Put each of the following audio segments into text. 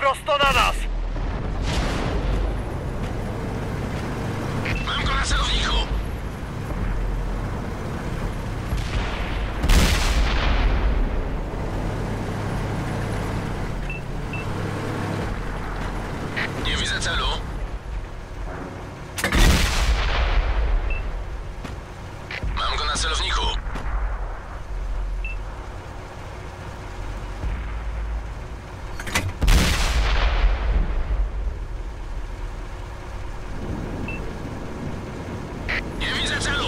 prosto na nas! Mam go na celowniku! Nie widzę celu. Mam go na celowniku. Nie widzę celu.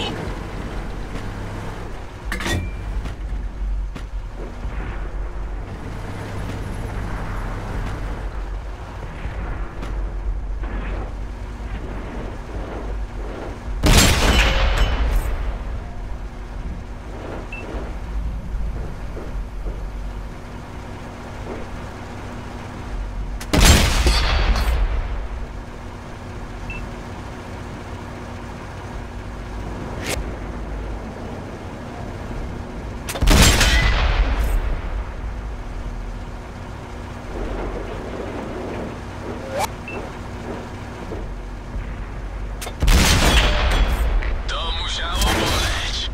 To musiało boleć.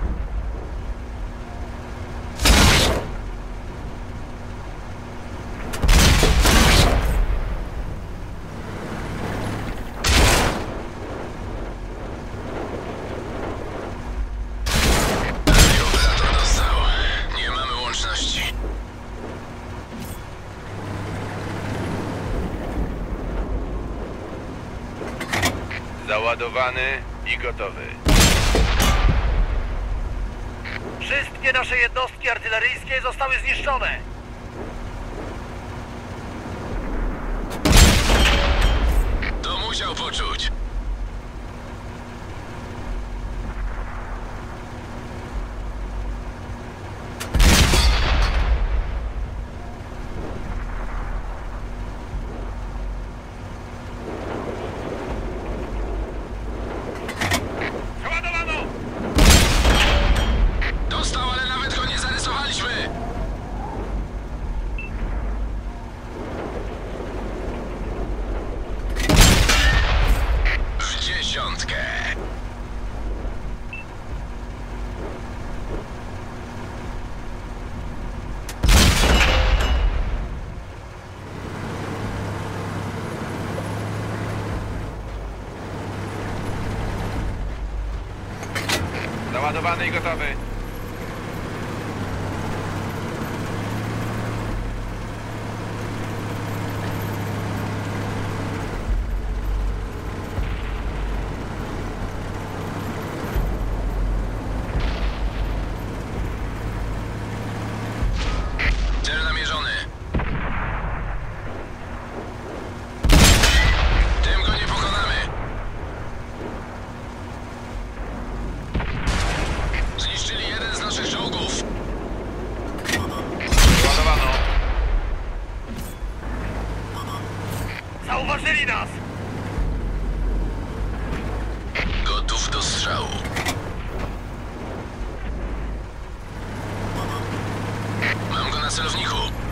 Operator dostał. Nie mamy łączności. Załadowany i gotowy. Wszystkie nasze jednostki artyleryjskie zostały zniszczone. To musiał poczuć. Załadowano! Dostał, ale nawet go nie zarysowaliśmy. W dziesiątkę. Załadowany i gotowy. Cel namierzony. Tym go nie pokonamy. Zniszczyli jeden z naszych czołgów. Załadowano. Zauważyli nas! Gotów do strzału. Mam go na celowniku.